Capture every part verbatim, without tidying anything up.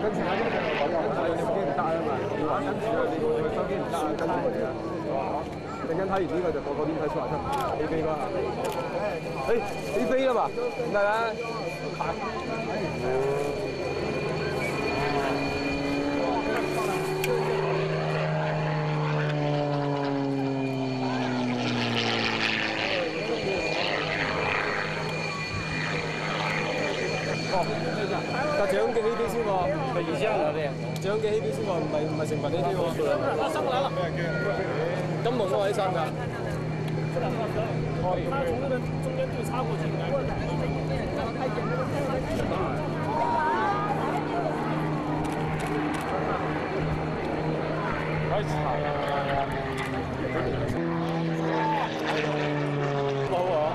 其他这个还有啲唔得啊嘛，話跟住啊，你個手機唔得啊，跟住佢啊。陣間睇完呢個就個個點睇出嚟出起飛啦。誒起飛啦嘛，唔係啦。哦，但獎嘅起飛先喎，係而家啦啲，獎嘅起飛先喎，唔係唔係成分起飛喎。發生來了，咁猛喎，你上㗎？哦，他從那個中間就插過去，應該。太長啦！冇喎。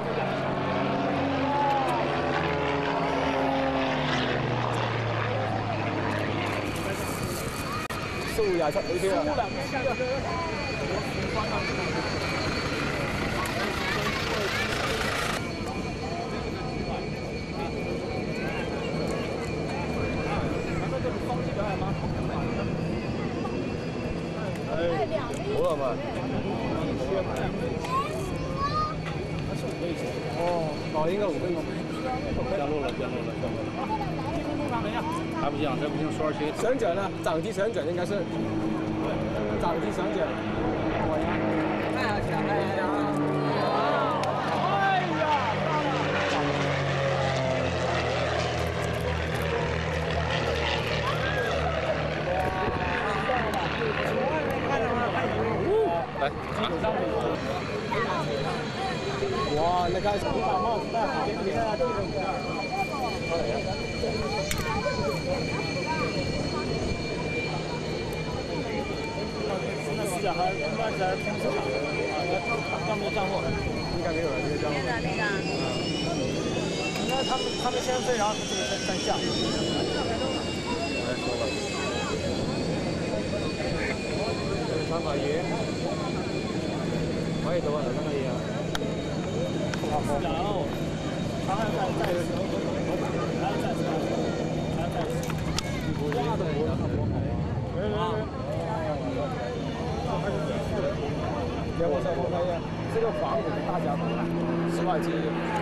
蘇廿七起飛啦！好啦嘛。哦，哦，應該五分鐘。降落了，降落了，降落了。还不行，这不行，数二七。旋转呢？掌机旋转应该是。掌机旋转。哎呀，哎呀！哎呀！来，哇，那个你把帽子戴好，别别啊，这种。现在死角还应该在通车场，要没有降落？应该没有了，这个降落。那个那个。应该他们他们先飞，然后这个再再下。我来说吧。三百嘢，可以到啊，兩蚊嘢啊。有，他還在在的時候，還在在，還在。哇，都冇得咁好啊！有冇上網睇啊？這個房子大家十萬幾。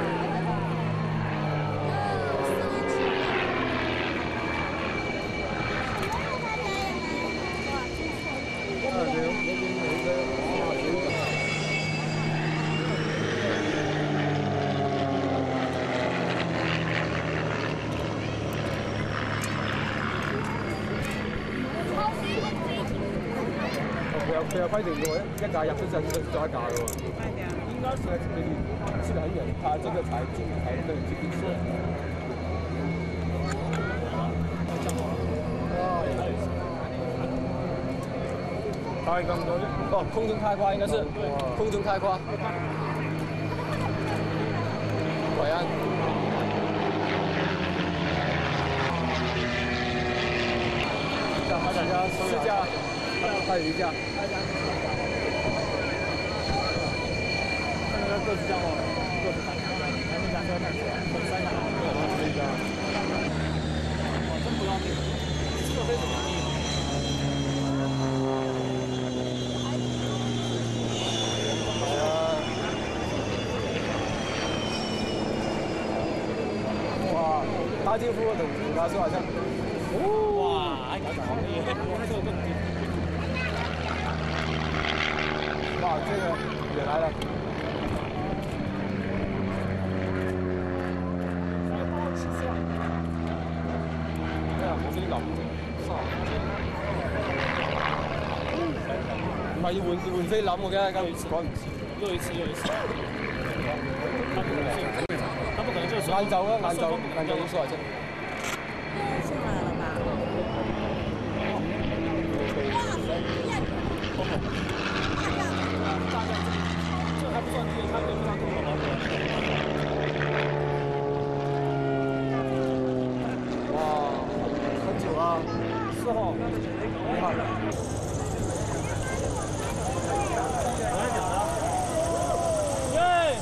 佢有規定嘅喎，一架入咗就再一架嘅喎。應該是你去得很遠，他這個才進才能去定數。開咁多哦，空中開花應該是空中開花。果然。大家试驾。还有一架，看那个各自降落，各自看，还没赶车看，三架，这一架，哇，真不要命，这个飞怎么地？哇，大金夫等级他说好像，哇，哎，搞搞厉害，这个更低。哇，这个也来了！哎呀，我俾你諗三唔係要換換飛諗嘅，梗係趕唔切，又一次又一次。他不可能就他不可能就晏晝啊，晏晝晏晝要多少錢？送來了吧？这还不算低，它跟不上多少哇，很久啊，四号，厉害。我来讲了，耶！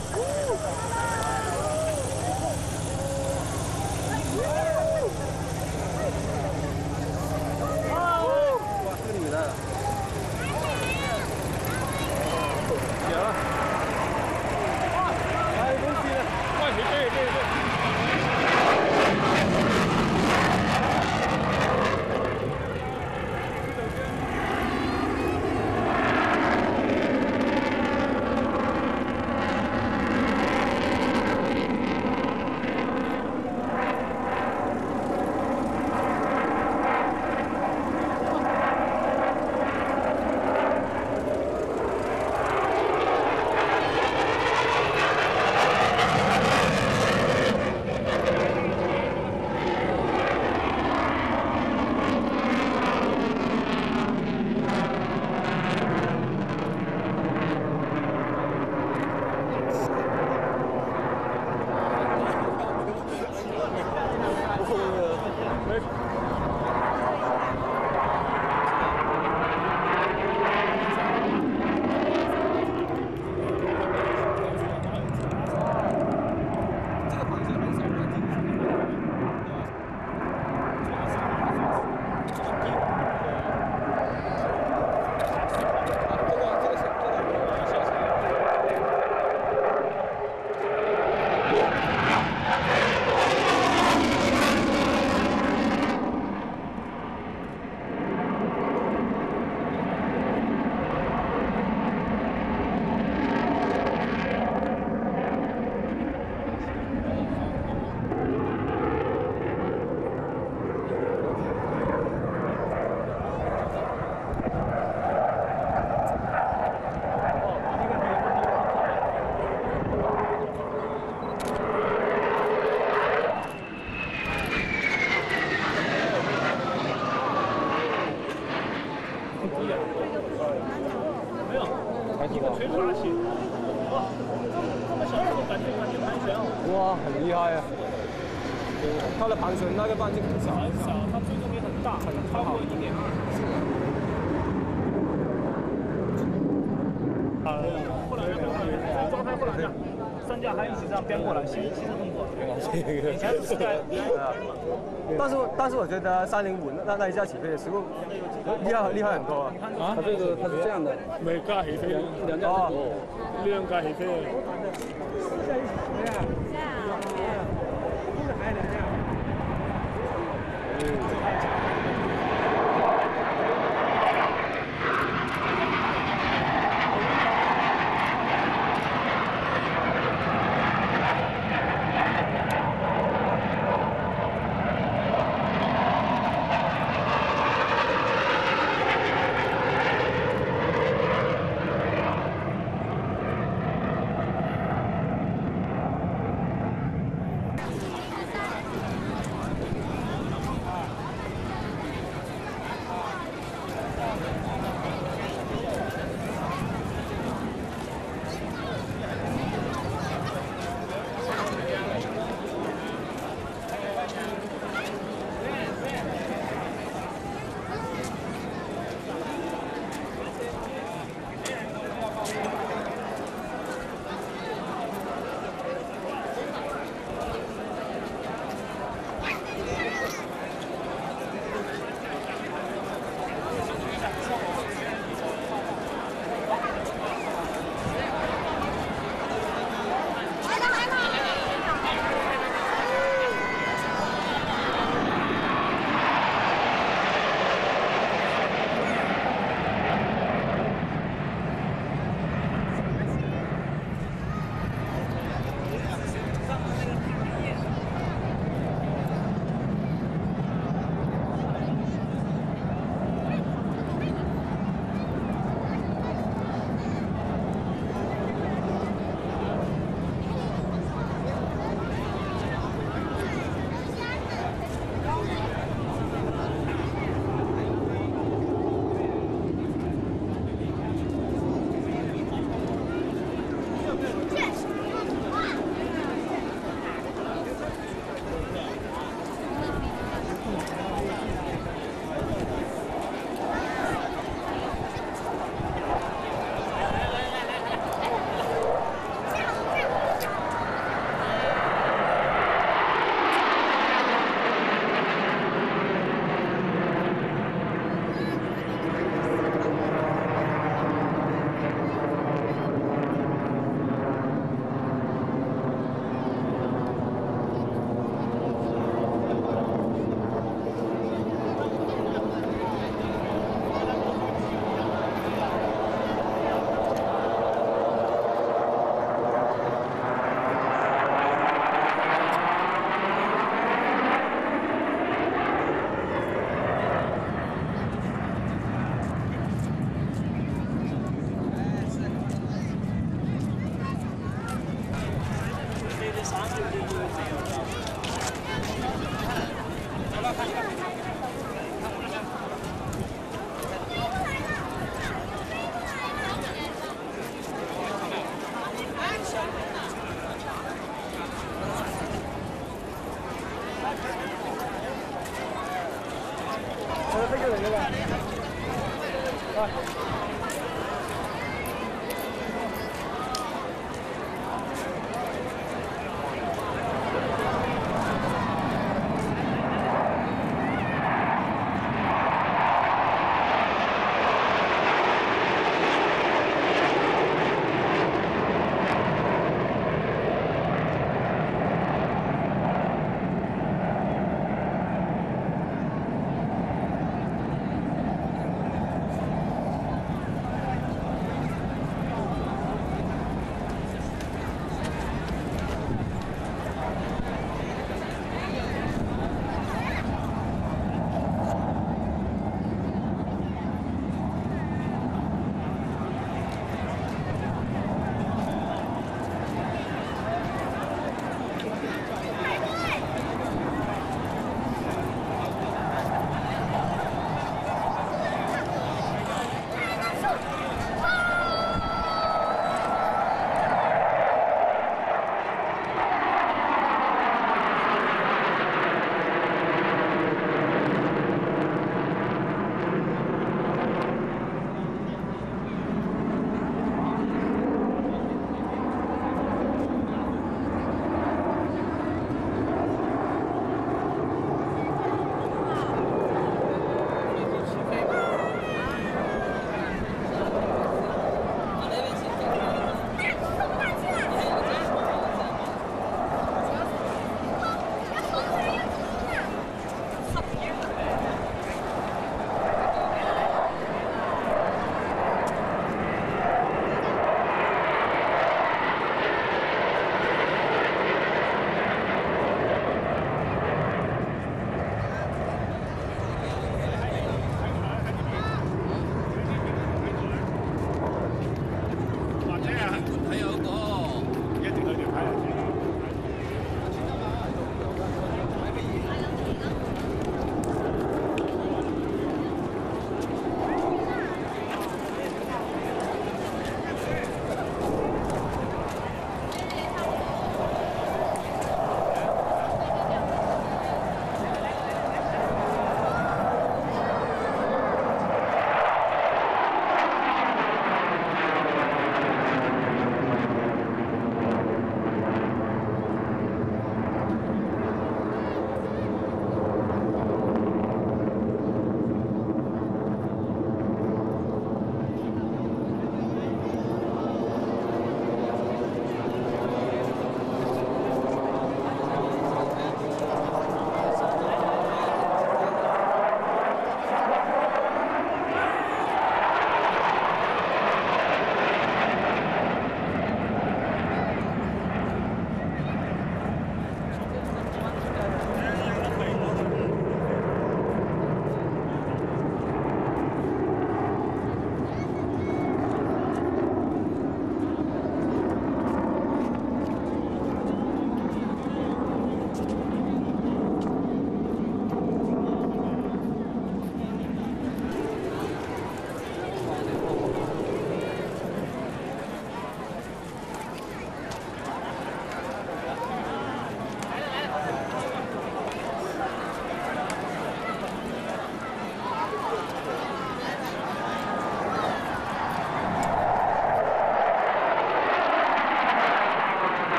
没有，这个垂直器，哇，这么小的感觉感觉盘旋哦。 哇，很厉害啊！它的盘旋那个半径很小， 很小，它追踪也很大，很超过一点二。啊，后来装开后来这样，三架还一起这样编过来，新新的动作。以前是在。 但是但是我觉得三零五那那一架起飞的时候厉害厉害很多啊！ 啊，它这个它是这样的， 每架起飞， 两架哦， 两架起飞。 这个。来。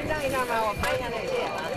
先让一下吗？我拍一下那个。